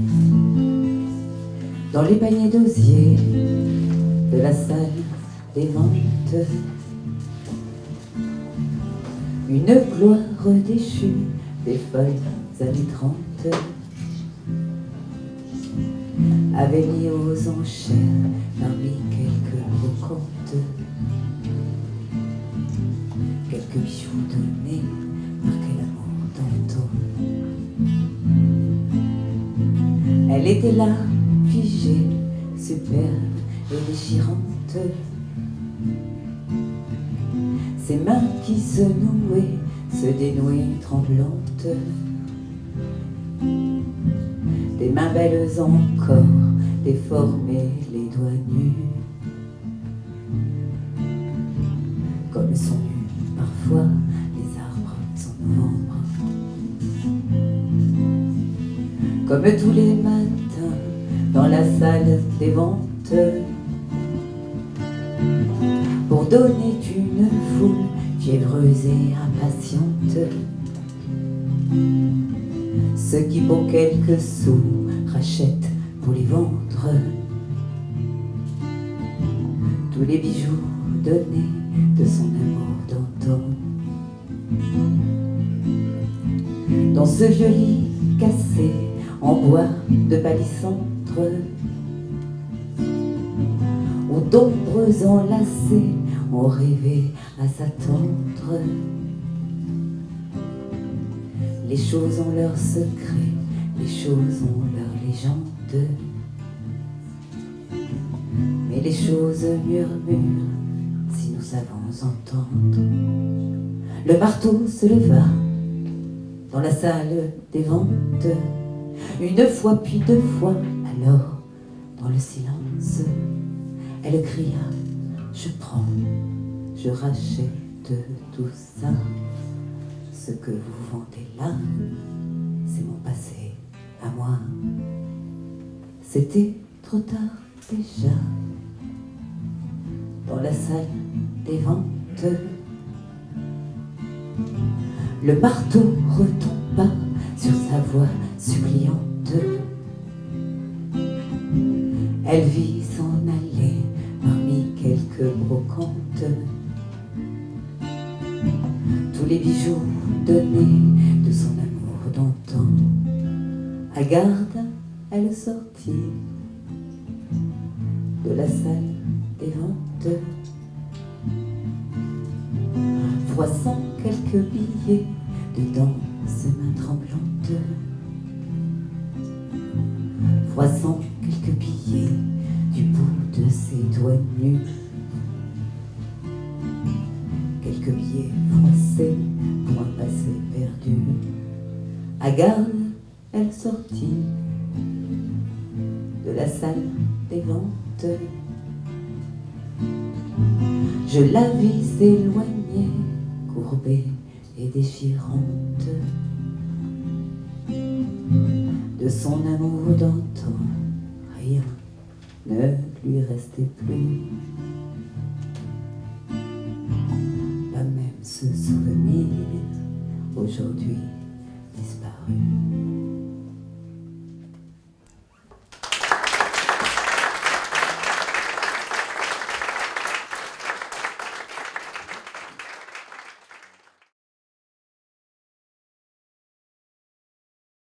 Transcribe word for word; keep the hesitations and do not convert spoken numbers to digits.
dans les paniers d'osier de la salle des ventes. Une gloire déchue des folles années trente avait mis aux enchères parmi quelques brocantes quelques bijoux donnés par quel amour d'antan. Elle était là, figée, superbe et déchirante. Ses mains qui se nouaient, se dénouaient tremblantes. Des mains belles encore, déformées les doigts nus, comme sont nus parfois les arbres en novembre. Comme tous les matins dans la salle des ventes, pour donner une foule fiévreuse et impatiente, ceux qui pour quelques sous rachètent pour les vendre tous les bijoux donnés de son amour d'antan. Dans ce vieux lit cassé en bois de palisandre, où d'ombres enlacées ont rêvé à s'attendre, les choses ont leur secret, les choses ont leur légende, mais les choses murmurent si nous savons entendre. Le marteau se leva dans la salle des ventes, une fois puis deux fois, alors dans le silence elle cria: je prends, je rachète tout ça. Ce que vous vendez là, c'est mon passé à moi. C'était trop tard déjà. Dans la salle des ventes, le marteau retomba sur sa voix suppliante. Elle vit s'en aller parmi quelques brocantes tous les bijoux donnés de son amour d'antan. À garde, elle sortit de la salle des ventes, froissant quelques billets dedans ses mains tremblantes, froissant quelques billets du bout de ses doigts nus, quelques billets froissés pour un passé perdu. À garde, elle sortit de la salle des ventes. Je la vis s'éloigner, courbée et déchirante, de son amour d'antan. Rien ne lui restait plus, pas même ce souvenir aujourd'hui disparu.